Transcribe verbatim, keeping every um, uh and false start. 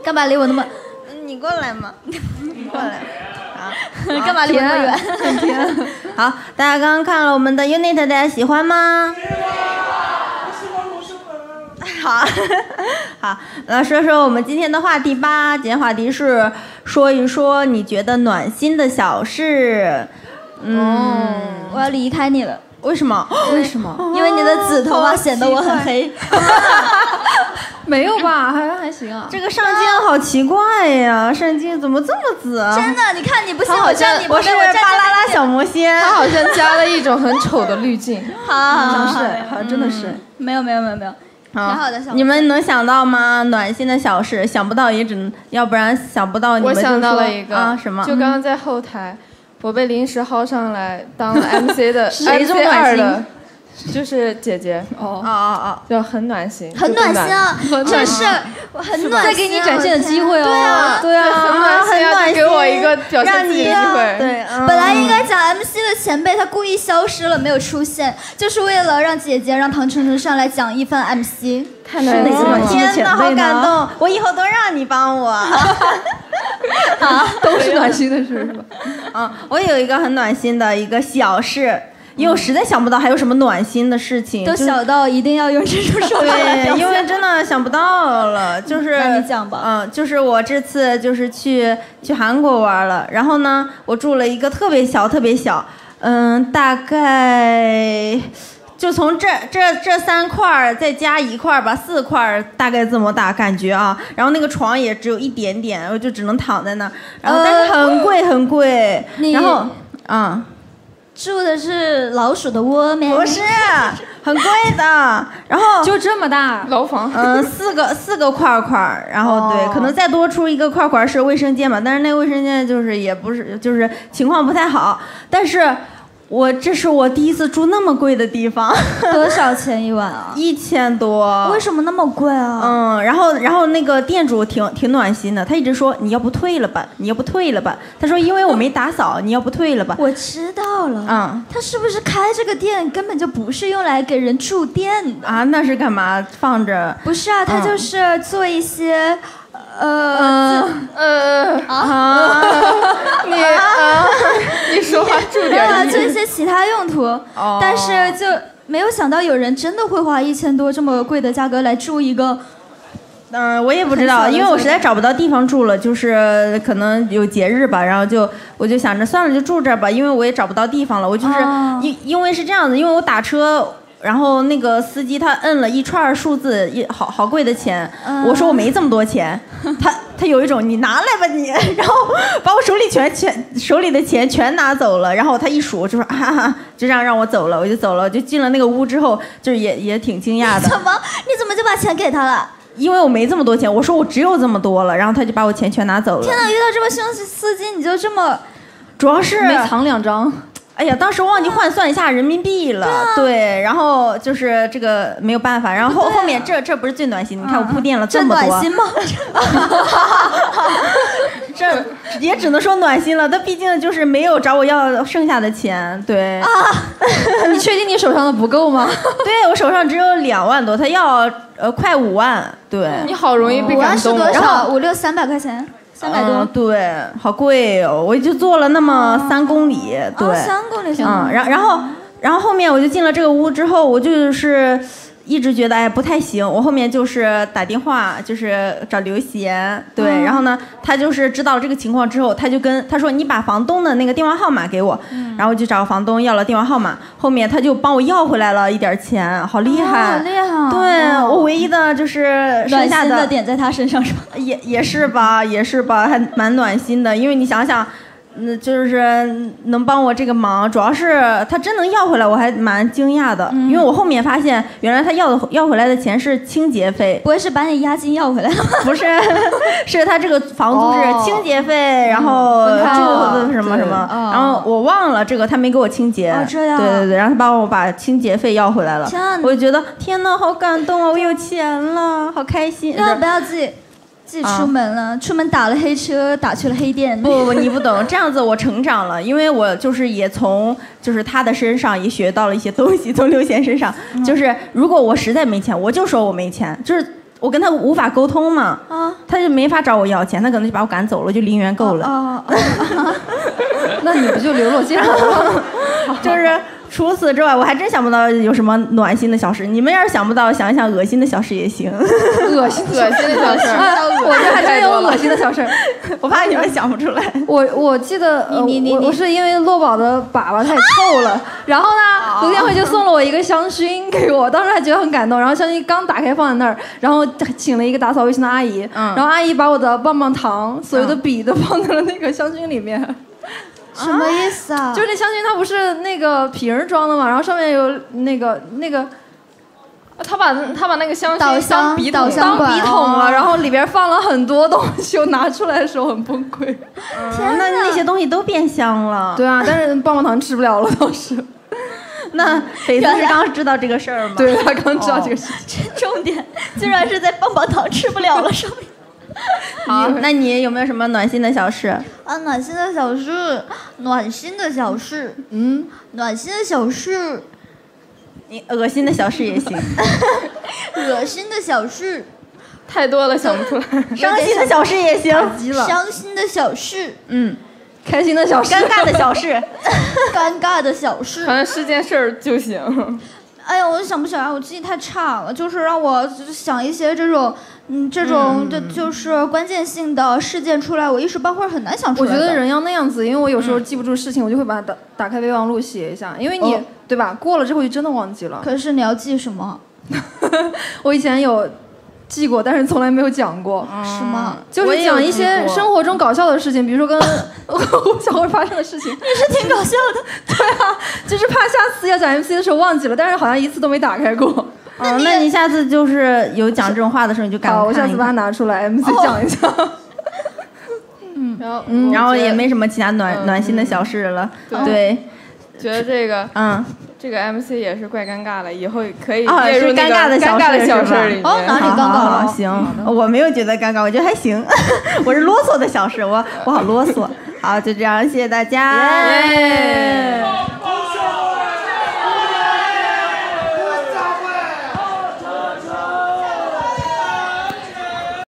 干嘛离我那么？ 你过来嘛，你过来。好， 干嘛离我那么远？ 很甜。好，大家刚刚看了我们的 unit， 大家喜欢吗？好，好，那说说我们今天的话题吧。今天话题是说一说你觉得暖心的小事。嗯，哦、 我要离开你了。 为什么？ 为什么？因为你的紫头发显得我很黑。 没有吧？好像还行啊。 这个上镜好奇怪呀，上镜怎么这么紫啊？ 真的，你看你不信我站你， 我是巴啦啦小魔仙。 他好像加了一种很丑的滤镜。 好好好， 是，好，真的是。 没有没有没有没有。挺好的， 你们能想到吗？暖心的小事，想不到也只能，要不然想不到你们就说。 我想到了一个啊，什么？ 就刚刚在后台，我被临时薅上来当了 M C 的谁这么 M C 暖心的，就是姐姐。 哦哦哦， 就很暖心， 很暖心啊！真是，我很暖心。 再给你展现的机会哦。 对啊， 对啊， 很暖心啊！就给我一个表现自己的机会。 对， 本来应该讲 M C 的前辈，他故意消失了，没有出现，就是为了让姐姐让唐晨晨上来讲一番 M C。 太暖心了！ 天哪，好感动！我以后都让你帮我。 好，都是暖心的事是吧？ 嗯，我有一个很暖心的一个小事。因为我实在想不到还有什么暖心的事情， 都小到一定要用这种手法来表现。 对，因为真的想不到了，就是那你讲吧。 嗯，就是我这次就是去去韩国玩了，然后呢，我住了一个特别小特别小，嗯，大概就从这这这三块再加一块吧，四块大概这么大感觉啊。然后那个床也只有一点点，我就只能躺在那，然后但是很贵很贵，然后嗯。 住的是老鼠的窝吗？ 不是，很贵的。然后就这么大楼房， 嗯，四个四个块块，然后对， 哦、 可能再多出一个块块是卫生间嘛，但是那个卫生间就是也不是，就是情况不太好。但是我这是我第一次住那么贵的地方。 多少钱一晚啊？ 一千多。 为什么那么贵啊？ 嗯，然后然后那个店主挺挺暖心的，他一直说你要不退了吧，你要不退了吧。他说因为我没打扫，你要不退了吧。 我知道了。 嗯， 他是不是开这个店根本就不是用来给人住店的啊？那是干嘛放着？ 不是啊，他就是做一些。嗯呃呃啊！你啊，你说话注点意。做一些其他用途， 哦、 但是就没有想到有人真的会花一千多这么贵的价格来住一个。 嗯、呃，我也不知道，因为我实在找不到地方住了，就是可能有节日吧，然后就我就想着算了，就住这儿吧，因为我也找不到地方了。我就是因、哦、因为是这样子，因为我打车。然后那个司机他摁了一串数字，一好好贵的钱。嗯、我说我没这么多钱，他他有一种你拿来吧你，然后把我手里全全手里的钱全拿走了。然后他一数就说哈哈，就这样让我走了，我就走了，就进了那个屋之后，就是也也挺惊讶的。 怎么你怎么就把钱给他了？ 因为我没这么多钱，我说我只有这么多了，然后他就把我钱全拿走了。 天哪，遇到这么凶司机你就这么， 主要是没藏两张。 哎呀，当时忘记换算一下人民币了，对,、啊、对，然后就是这个没有办法，然后后、啊、后面这这不是最暖心，你看我铺垫了这么多， 这暖心吗？ 这也只能说暖心了，他毕竟就是没有找我要剩下的钱，对。 啊，你确定你手上的不够吗？ 对，我手上只有两万多，他要呃快五万，对。 你好容易被感动， 五万是多少？五六三百块钱。三百多、 嗯，对，好贵哦！我就坐了那么三公里， 哦、 对， 三、哦、公里， 嗯，然然后然后后面我就进了这个屋之后，我就是一直觉得哎不太行，我后面就是打电话，就是找刘贤，对，嗯、然后呢，他就是知道这个情况之后，他就跟他说你把房东的那个电话号码给我，嗯、然后就找房东要了电话号码，后面他就帮我要回来了一点钱，好厉害， 哦、好厉害， 对、哦、我唯一的就是剩下的暖心的点在他身上是吧？ 也也是吧，也是吧，还蛮暖心的，因为你想想。嗯，就是能帮我这个忙，主要是他真能要回来，我还蛮惊讶的，嗯、因为我后面发现，原来他要的要回来的钱是清洁费， 不会是把你押金要回来了吗？ 不是，是他这个房租是清洁费，哦、然后住什么什么，哦、然后我忘了这个，他没给我清洁， 哦、这样， 对对对，然后他帮我把清洁费要回来了，我就觉得天哪，好感动啊，我有钱了，好开心。 要不要自己？自己出门了，啊、出门打了黑车，打去了黑店。 不不，你不懂，这样子我成长了，因为我就是也从就是他的身上也学到了一些东西，从刘贤身上，嗯、就是如果我实在没钱，我就说我没钱，就是我跟他无法沟通嘛，啊，他就没法找我要钱，他可能就把我赶走了，就零元够了。啊，啊啊那你不就流落街头了？ 就是。除此之外，我还真想不到有什么暖心的小事。你们要是想不到，想一想恶心的小事也行。 恶心恶心的小事， 我这还真有恶心的小事， 我怕你们想不出来。 我我记得，呃、 你你我我是因为洛宝的粑粑太臭了，然后呢，卢建辉就送了我一个香薰给我，当时还觉得很感动。然后香薰刚打开放在那儿，然后请了一个打扫卫生的阿姨，嗯、然后阿姨把我的棒棒糖、所有的笔都放在了那个香薰里面。 什么意思啊？ 就是那香薰它不是那个瓶装的嘛，然后上面有那个那个， 他把他把那个香薰当笔筒当笔筒了，然后里边放了很多东西，我拿出来的时候很崩溃。 天哪，那些东西都变香了。 对啊，但是棒棒糖吃不了了当时。 那翡翠是刚知道这个事儿吗？ 对，他刚知道这个事情。 重点居然是在棒棒糖吃不了了上面。 好，那你有没有什么暖心的小事？ 啊，暖心的小事，暖心的小事，嗯，暖心的小事， 你恶心的小事也行， 恶心的小事， 太多了想不出来。 伤心的小事也行， 伤心的小事， 嗯， 开心的小事， 尴尬的小事， 尴尬的小事， 反正是件事儿就行。 哎呀，我想不起来，我记忆太差了，就是让我想一些这种。嗯，这种就就是关键性的事件出来，我一时半会儿很难想出来。 我觉得人要那样子，因为我有时候记不住事情，嗯、我就会把它打打开备忘录写一下，因为你、哦、对吧？过了之后就真的忘记了。 可是你要记什么？ 我以前有记过，但是从来没有讲过。 嗯、是吗？ 就是讲一些生活中搞笑的事情，比如说跟小慧发生的事情。 也是挺搞笑的。 对啊，就是怕下次要讲 M C 的时候忘记了，但是好像一次都没打开过。 那你、哦、那你下次就是有讲这种话的时候，你就赶快看一看。 好，我下次把它拿出来 M C 讲一下。 嗯，然后嗯，然后也没什么其他暖、嗯、暖心的小事了。 对， 对觉得这个嗯， 这个 M C 也是怪尴尬的，以后可以哦列入那个尴尬的小事小事里面。 哦，哪里尴尬了？ 行，我没有觉得尴尬，我觉得还行。我是啰嗦的小事，我我好啰嗦。好，就这样，谢谢大家。 耶